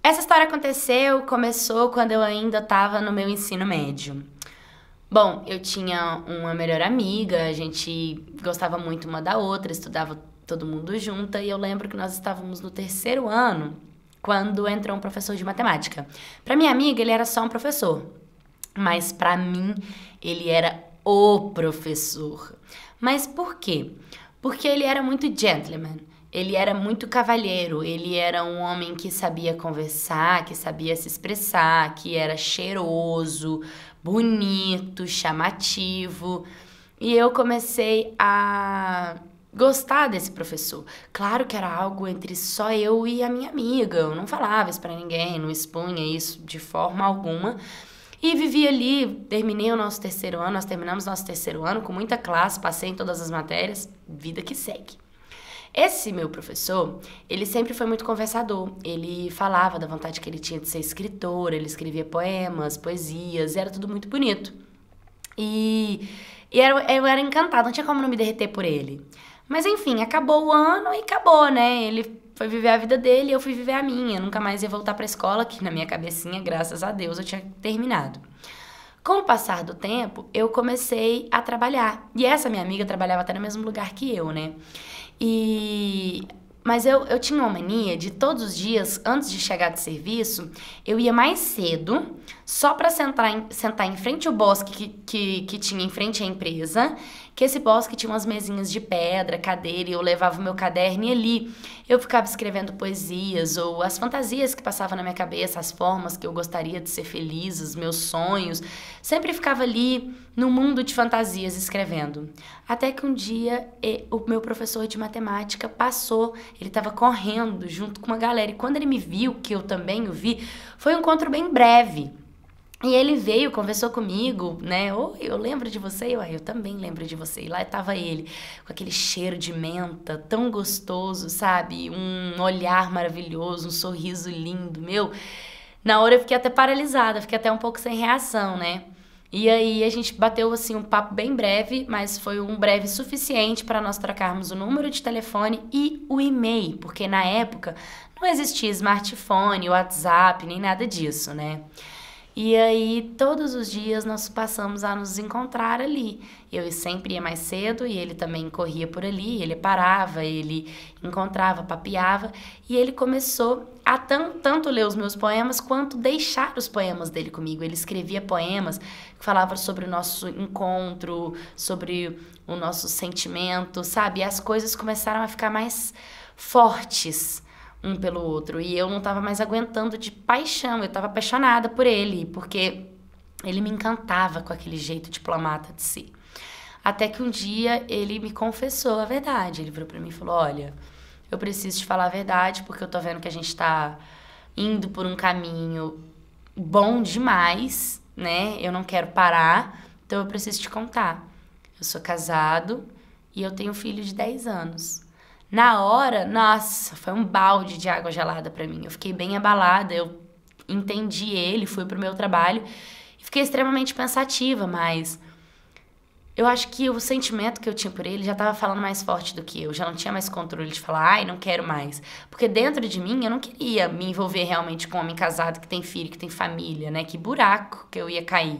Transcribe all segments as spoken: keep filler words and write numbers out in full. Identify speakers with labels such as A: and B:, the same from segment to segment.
A: Essa história aconteceu, começou quando eu ainda estava no meu ensino médio. Bom, eu tinha uma melhor amiga, a gente gostava muito uma da outra, estudava todo mundo junta, e eu lembro que nós estávamos no terceiro ano quando entrou um professor de matemática. Para minha amiga, ele era só um professor, mas para mim, ele era o professor. Mas por quê? Porque ele era muito gentleman. Ele era muito cavalheiro, ele era um homem que sabia conversar, que sabia se expressar, que era cheiroso, bonito, chamativo. E eu comecei a gostar desse professor. Claro que era algo entre só eu e a minha amiga. Eu não falava isso pra ninguém, não expunha isso de forma alguma. E vivi ali, terminei o nosso terceiro ano, nós terminamos nosso terceiro ano com muita classe, passei em todas as matérias, vida que segue. Esse meu professor, ele sempre foi muito conversador. Ele falava da vontade que ele tinha de ser escritor, ele escrevia poemas, poesias, era tudo muito bonito. E, e era, eu era encantada, não tinha como não me derreter por ele. Mas enfim, acabou o ano e acabou, né? Ele foi viver a vida dele e eu fui viver a minha. Eu nunca mais ia voltar pra escola, que na minha cabecinha, graças a Deus, eu tinha terminado. Com o passar do tempo, eu comecei a trabalhar. E essa minha amiga trabalhava até no mesmo lugar que eu, né? E... Mas eu, eu tinha uma mania de todos os dias, antes de chegar de serviço, eu ia mais cedo, só para sentar em, sentar em frente ao bosque que, que, que tinha em frente à empresa, que esse bosque tinha umas mesinhas de pedra, cadeira, e eu levava o meu caderno e ali eu ficava escrevendo poesias, ou as fantasias que passavam na minha cabeça, as formas que eu gostaria de ser feliz, os meus sonhos. Sempre ficava ali no mundo de fantasias escrevendo. Até que um dia o meu professor de matemática passou, ele estava correndo junto com uma galera, e quando ele me viu, que eu também o vi, foi um encontro bem breve. E ele veio, conversou comigo, né? Oi, eu lembro de você. Eu, eu também lembro de você. E lá estava ele, com aquele cheiro de menta, tão gostoso, sabe? Um olhar maravilhoso, um sorriso lindo, meu. Na hora eu fiquei até paralisada, fiquei até um pouco sem reação, né? E aí a gente bateu, assim, um papo bem breve, mas foi um breve suficiente para nós trocarmos o número de telefone e o e-mail, porque na época não existia smartphone, WhatsApp, nem nada disso, né? E aí, todos os dias, nós passamos a nos encontrar ali. Eu sempre ia mais cedo e ele também corria por ali, ele parava, ele encontrava, papeava. E ele começou a tam, tanto ler os meus poemas, quanto deixar os poemas dele comigo. Ele escrevia poemas que falavam sobre o nosso encontro, sobre o nosso sentimento, sabe? E as coisas começaram a ficar mais fortes um pelo outro, e eu não tava mais aguentando de paixão, eu tava apaixonada por ele, porque ele me encantava com aquele jeito diplomata de si. Até que um dia ele me confessou a verdade, ele virou pra mim e falou, olha, eu preciso te falar a verdade, porque eu tô vendo que a gente tá indo por um caminho bom demais, né, eu não quero parar, então eu preciso te contar. Eu sou casado e eu tenho um filho de dez anos. Na hora, nossa, foi um balde de água gelada pra mim. Eu fiquei bem abalada, eu entendi ele, fui pro meu trabalho e fiquei extremamente pensativa, mas eu acho que o sentimento que eu tinha por ele já tava falando mais forte do que eu. Já não tinha mais controle de falar, ai, não quero mais. Porque dentro de mim eu não queria me envolver realmente com um homem casado que tem filho, que tem família, né? Que buraco que eu ia cair.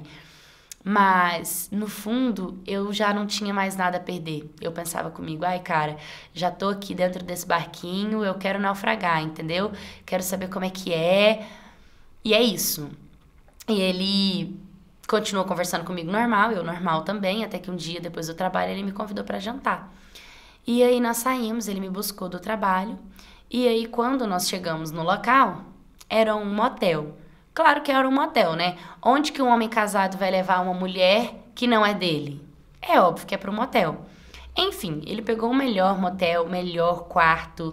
A: Mas, no fundo, eu já não tinha mais nada a perder. Eu pensava comigo, ai, cara, já tô aqui dentro desse barquinho, eu quero naufragar, entendeu? Quero saber como é que é. E é isso. E ele continuou conversando comigo normal, eu normal também, até que um dia, depois do trabalho, ele me convidou pra jantar. E aí nós saímos, ele me buscou do trabalho. E aí, quando nós chegamos no local, era um motel. Claro que era um motel, né? Onde que um homem casado vai levar uma mulher que não é dele? É óbvio que é pro motel. Enfim, ele pegou o melhor motel, o melhor quarto.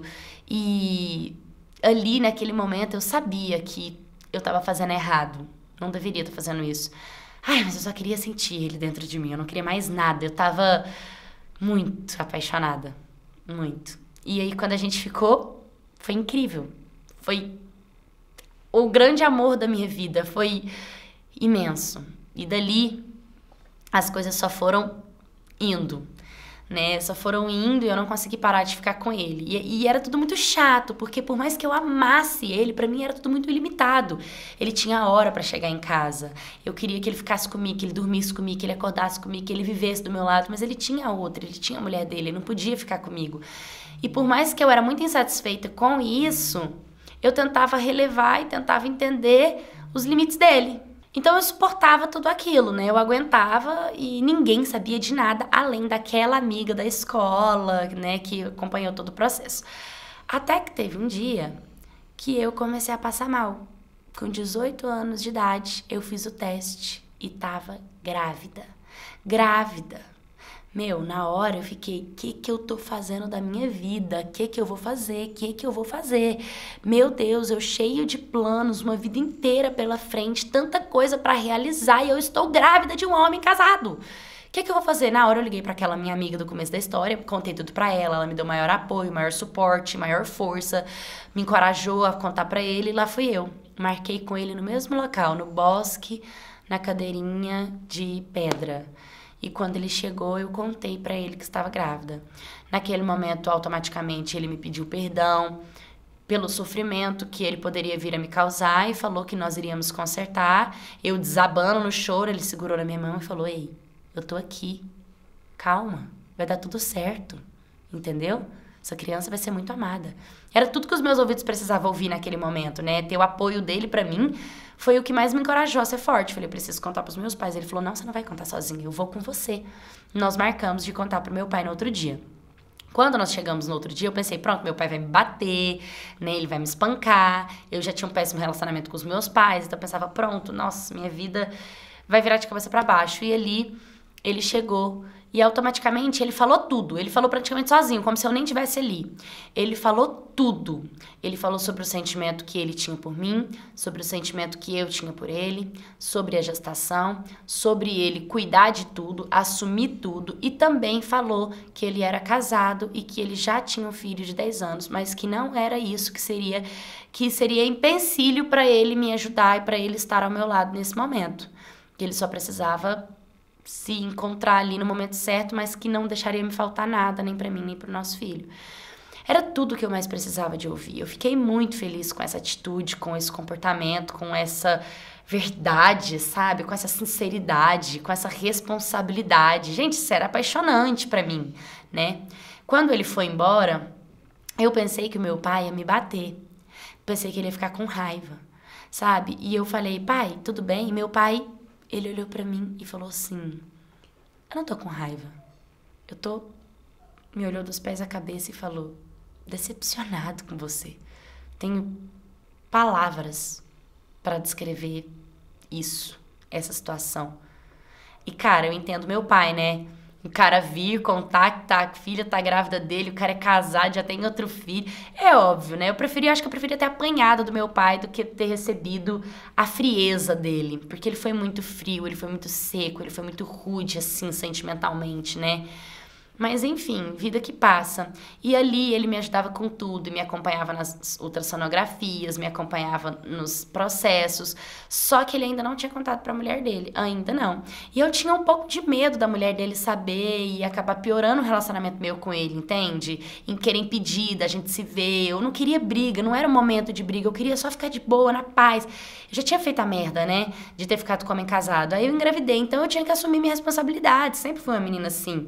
A: E ali, naquele momento, eu sabia que eu tava fazendo errado. Não deveria estar fazendo isso. Ai, mas eu só queria sentir ele dentro de mim. Eu não queria mais nada. Eu tava muito apaixonada. Muito. E aí, quando a gente ficou, foi incrível. Foi o grande amor da minha vida, foi imenso. E dali, as coisas só foram indo. né? Só foram indo e eu não consegui parar de ficar com ele. E, e era tudo muito chato, porque por mais que eu amasse ele, pra mim era tudo muito ilimitado. Ele tinha hora pra chegar em casa. Eu queria que ele ficasse comigo, que ele dormisse comigo, que ele acordasse comigo, que ele vivesse do meu lado, mas ele tinha outra, ele tinha a mulher dele, ele não podia ficar comigo. E por mais que eu era muito insatisfeita com isso, eu tentava relevar e tentava entender os limites dele. Então eu suportava tudo aquilo, né? Eu aguentava e ninguém sabia de nada além daquela amiga da escola, né, que acompanhou todo o processo. Até que teve um dia que eu comecei a passar mal. Com dezoito anos de idade, eu fiz o teste e tava grávida. Grávida. Meu, na hora eu fiquei, o que que eu tô fazendo da minha vida? O que que eu vou fazer? O que que eu vou fazer? Meu Deus, eu cheio de planos, uma vida inteira pela frente, tanta coisa pra realizar e eu estou grávida de um homem casado. O que que eu vou fazer? Na hora eu liguei pra aquela minha amiga do começo da história, contei tudo pra ela, ela me deu maior apoio, maior suporte, maior força, me encorajou a contar pra ele e lá fui eu. Marquei com ele no mesmo local, no bosque, na cadeirinha de pedra. E quando ele chegou, eu contei pra ele que estava grávida. Naquele momento, automaticamente, ele me pediu perdão pelo sofrimento que ele poderia vir a me causar e falou que nós iríamos consertar. Eu desabando no choro, ele segurou na minha mão e falou, ei, eu tô aqui, calma, vai dar tudo certo, entendeu? Essa criança vai ser muito amada. Era tudo que os meus ouvidos precisavam ouvir naquele momento, né? Ter o apoio dele pra mim foi o que mais me encorajou a ser forte. Falei, preciso contar pros meus pais. Ele falou, não, você não vai contar sozinho, eu vou com você. Nós marcamos de contar pro meu pai no outro dia. Quando nós chegamos no outro dia, eu pensei, pronto, meu pai vai me bater, né? Ele vai me espancar. Eu já tinha um péssimo relacionamento com os meus pais, então eu pensava, pronto, nossa, minha vida vai virar de cabeça pra baixo. E ali, ele chegou e automaticamente ele falou tudo. Ele falou praticamente sozinho, como se eu nem tivesse ali. Ele falou tudo. Ele falou sobre o sentimento que ele tinha por mim, sobre o sentimento que eu tinha por ele, sobre a gestação, sobre ele cuidar de tudo, assumir tudo. E também falou que ele era casado e que ele já tinha um filho de dez anos, mas que não era isso que seria, que seria empecilho para ele me ajudar e para ele estar ao meu lado nesse momento. Que ele só precisava se encontrar ali no momento certo, mas que não deixaria me faltar nada, nem pra mim, nem pro nosso filho. Era tudo que eu mais precisava de ouvir. Eu fiquei muito feliz com essa atitude, com esse comportamento, com essa verdade, sabe? Com essa sinceridade, com essa responsabilidade. Gente, isso era apaixonante pra mim, né? Quando ele foi embora, eu pensei que o meu pai ia me bater. Pensei que ele ia ficar com raiva, sabe? E eu falei, pai, tudo bem? E meu pai... Ele olhou pra mim e falou assim, eu não tô com raiva, eu tô... Me olhou dos pés à cabeça e falou, decepcionado com você. Tenho palavras pra descrever isso, essa situação. E, cara, eu entendo meu pai, né? O cara vir, contar que tá, a filha tá grávida dele, o cara é casado, já tem outro filho. É óbvio, né? Eu preferia, acho que eu preferia ter apanhado do meu pai do que ter recebido a frieza dele. Porque ele foi muito frio, ele foi muito seco, ele foi muito rude, assim, sentimentalmente, né? Mas, enfim, vida que passa. E ali ele me ajudava com tudo, me acompanhava nas ultrassonografias, me acompanhava nos processos. Só que ele ainda não tinha contado pra mulher dele, ainda não. E eu tinha um pouco de medo da mulher dele saber e acabar piorando o relacionamento meu com ele, entende? Em querer impedir da gente se ver. Eu não queria briga, não era um momento de briga, eu queria só ficar de boa, na paz. Eu já tinha feito a merda, né? De ter ficado com homem casado. Aí eu engravidei, então eu tinha que assumir minha responsabilidade. Sempre fui uma menina assim.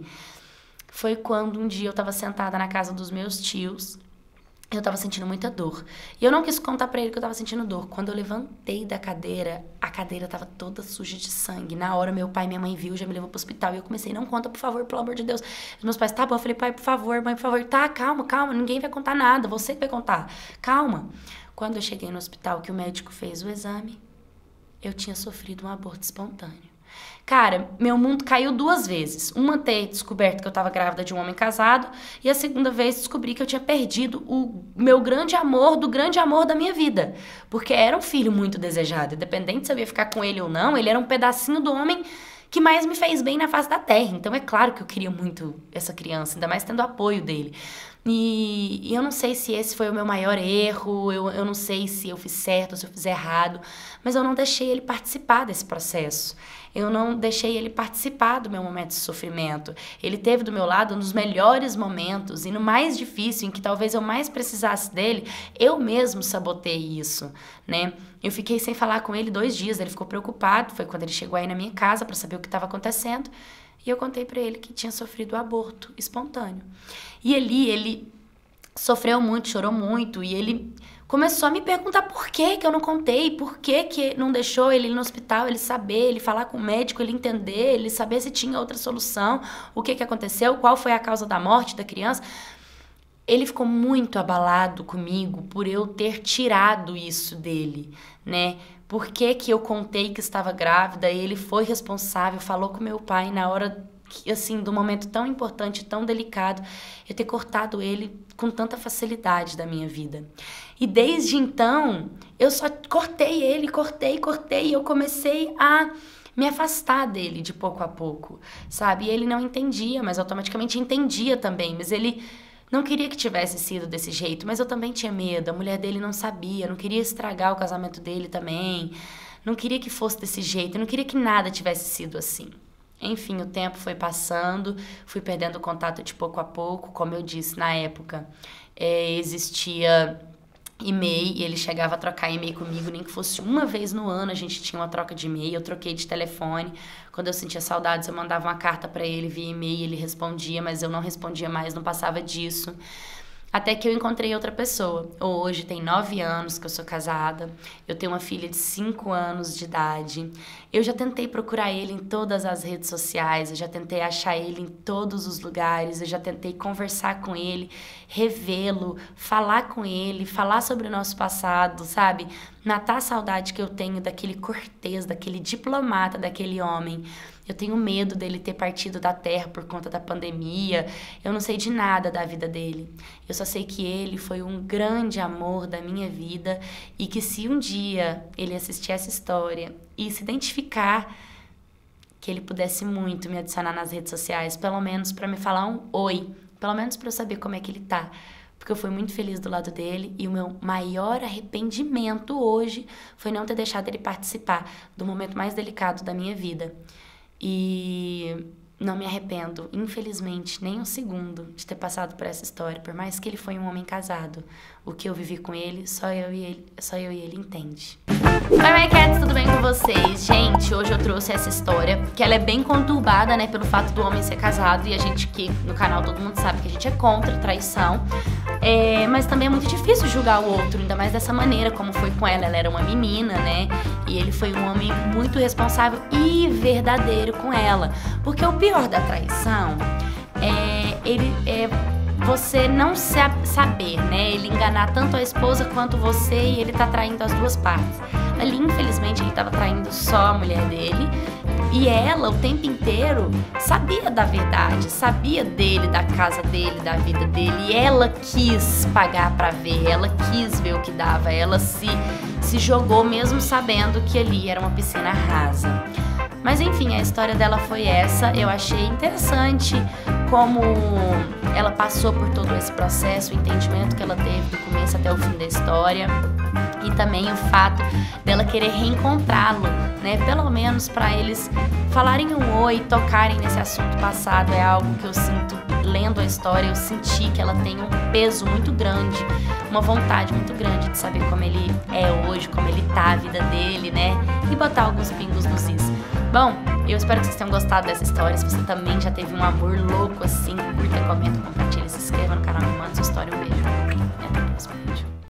A: Foi quando um dia eu tava sentada na casa dos meus tios, eu tava sentindo muita dor. E eu não quis contar pra ele que eu tava sentindo dor. Quando eu levantei da cadeira, a cadeira tava toda suja de sangue. Na hora, meu pai e minha mãe viu, já me levou pro hospital. E eu comecei, não conta, por favor, pelo amor de Deus. Os meus pais, tá bom. Eu falei, pai, por favor, mãe, por favor. Tá, calma, calma, ninguém vai contar nada. Você que vai contar. Calma. Quando eu cheguei no hospital, que o médico fez o exame, eu tinha sofrido um aborto espontâneo. Cara, meu mundo caiu duas vezes. Uma, ter descoberto que eu tava grávida de um homem casado. E a segunda vez, descobri que eu tinha perdido o meu grande amor do grande amor da minha vida. Porque era um filho muito desejado. Independente se eu ia ficar com ele ou não, ele era um pedacinho do homem que mais me fez bem na face da terra. Então é claro que eu queria muito essa criança, ainda mais tendo o apoio dele. E, e eu não sei se esse foi o meu maior erro, eu, eu não sei se eu fiz certo ou se eu fiz errado, mas eu não deixei ele participar desse processo. Eu não deixei ele participar do meu momento de sofrimento. Ele esteve do meu lado nos melhores momentos e no mais difícil, em que talvez eu mais precisasse dele, eu mesmo sabotei isso, né? Eu fiquei sem falar com ele dois dias, ele ficou preocupado, foi quando ele chegou aí na minha casa para saber o que estava acontecendo. E eu contei pra ele que tinha sofrido um aborto espontâneo. E ali, ele sofreu muito, chorou muito. E ele começou a me perguntar por que que eu não contei. Por que que não deixou ele ir no hospital, ele saber, ele falar com o médico, ele entender, ele saber se tinha outra solução. O que que aconteceu, qual foi a causa da morte da criança. Ele ficou muito abalado comigo por eu ter tirado isso dele, né? Por que que eu contei que estava grávida e ele foi responsável, falou com meu pai na hora, que, assim, do momento tão importante, tão delicado, eu ter cortado ele com tanta facilidade da minha vida. E desde então, eu só cortei ele, cortei, cortei, e eu comecei a me afastar dele de pouco a pouco, sabe? E ele não entendia, mas automaticamente entendia também, mas ele não queria que tivesse sido desse jeito, mas eu também tinha medo. A mulher dele não sabia, não queria estragar o casamento dele também. Não queria que fosse desse jeito, não queria que nada tivesse sido assim. Enfim, o tempo foi passando, fui perdendo contato de pouco a pouco. Como eu disse, na época, é, existia e-mail, e ele chegava a trocar e-mail comigo, nem que fosse uma vez no ano a gente tinha uma troca de e-mail, eu troquei de telefone. Quando eu sentia saudades, eu mandava uma carta para ele via e-mail, ele respondia, mas eu não respondia mais, não passava disso. Até que eu encontrei outra pessoa. Hoje tem nove anos que eu sou casada, eu tenho uma filha de cinco anos de idade. Eu já tentei procurar ele em todas as redes sociais, eu já tentei achar ele em todos os lugares, eu já tentei conversar com ele, revê-lo, falar com ele, falar sobre o nosso passado, sabe? Matar a saudade que eu tenho daquele cortês, daquele diplomata, daquele homem. Eu tenho medo dele ter partido da terra por conta da pandemia. Eu não sei de nada da vida dele. Eu só sei que ele foi um grande amor da minha vida e que se um dia ele assistir essa história e se identificar, que ele pudesse muito me adicionar nas redes sociais, pelo menos para me falar um oi, pelo menos para eu saber como é que ele tá. Porque eu fui muito feliz do lado dele e o meu maior arrependimento hoje foi não ter deixado ele participar do momento mais delicado da minha vida. E não me arrependo, infelizmente, nem um segundo de ter passado por essa história. Por mais que ele foi um homem casado, o que eu vivi com ele, só eu e ele, só eu e ele entende. Oi, My Cats, tudo bem com vocês? Gente, hoje eu trouxe essa história, que ela é bem conturbada, né, pelo fato do homem ser casado. E a gente que no canal todo mundo sabe que a gente é contra traição. É, mas também é muito difícil julgar o outro, ainda mais dessa maneira, como foi com ela. Ela era uma menina, né? E ele foi um homem muito responsável e verdadeiro com ela. Porque o pior da traição é ele é você não saber, né? Ele enganar tanto a esposa quanto você e ele tá traindo as duas partes. Ali, infelizmente, ele tava traindo só a mulher dele. E ela, o tempo inteiro, sabia da verdade, sabia dele, da casa dele, da vida dele. E ela quis pagar pra ver, ela quis ver o que dava. Ela se, se jogou mesmo sabendo que ali era uma piscina rasa. Mas enfim, a história dela foi essa. Eu achei interessante como ela passou por todo esse processo, o entendimento que ela teve do começo até o fim da história. E também o fato dela querer reencontrá-lo, né? Pelo menos para eles falarem um oi, tocarem nesse assunto passado. É algo que eu sinto lendo a história, eu senti que ela tem um peso muito grande, uma vontade muito grande de saber como ele é hoje, como ele tá, a vida dele, né? E botar alguns pingos nos is. Bom, eu espero que vocês tenham gostado dessa história. Se você também já teve um amor louco assim, curta, comenta, compartilha, se inscreva no canal, me manda sua história. Um beijo.